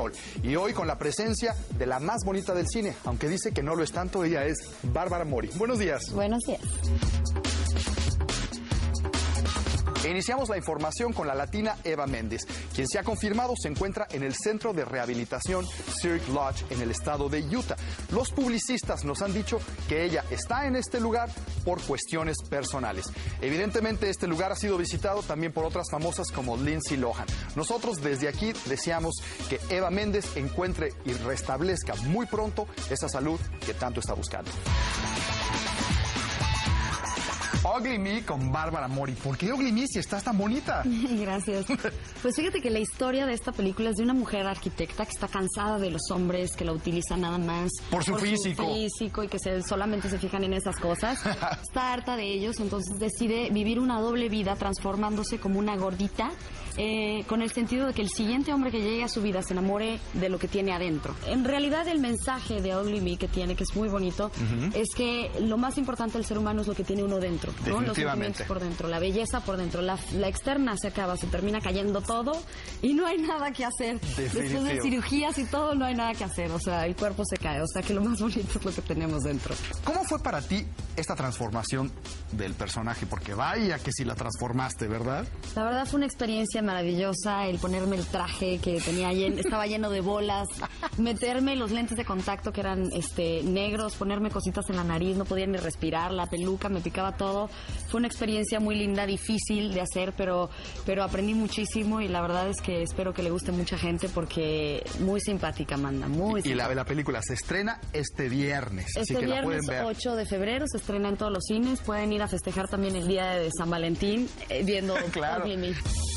español. Y hoy con la presencia de la más bonita del cine, aunque dice que no lo es tanto, ella es Bárbara Mori. Buenos días. Buenos días. Iniciamos la información con la latina Eva Méndez, quien se ha confirmado se encuentra en el centro de rehabilitación Cirque Lodge en el estado de Utah. Los publicistas nos han dicho que ella está en este lugar por cuestiones personales. Evidentemente este lugar ha sido visitado también por otras famosas como Lindsay Lohan. Nosotros desde aquí deseamos que Eva Méndez encuentre y restablezca muy pronto esa salud que tanto está buscando. Ugly Me con Bárbara Mori. ¿Por qué Ugly Me si estás tan bonita? Gracias. Pues fíjate que la historia de esta película es de una mujer arquitecta que está cansada de los hombres que la utilizan nada más por su físico y que solamente se fijan en esas cosas. Está harta de ellos, entonces decide vivir una doble vida transformándose como una gordita, con el sentido de que el siguiente hombre que llegue a su vida se enamore de lo que tiene adentro. En realidad el mensaje de Ugly Me que tiene, que es muy bonito, es que lo más importante del ser humano es lo que tiene uno dentro, ¿no? Los sentimientos por dentro, la belleza por dentro, la externa se acaba, se termina cayendo todo y no hay nada que hacer. Después de cirugías y todo no hay nada que hacer, o sea, el cuerpo se cae, o sea que lo más bonito es lo que tenemos dentro. ¿Cómo fue para ti esta transformación del personaje? Porque vaya que si la transformaste, ¿verdad? La verdad fue una experiencia maravillosa el ponerme el traje que tenía estaba lleno de bolas, meterme los lentes de contacto que eran negros, ponerme cositas en la nariz, no podía ni respirar, la peluca me picaba todo. Fue una experiencia muy linda, difícil de hacer, pero aprendí muchísimo y la verdad es que espero que le guste mucha gente porque muy simpática, Amanda, muy simpática. Y la película se estrena este viernes, así que la pueden ver. Este viernes 8 de febrero se estrena en todos los cines, pueden ir a festejar también el día de San Valentín viendo claro. Ugly Me.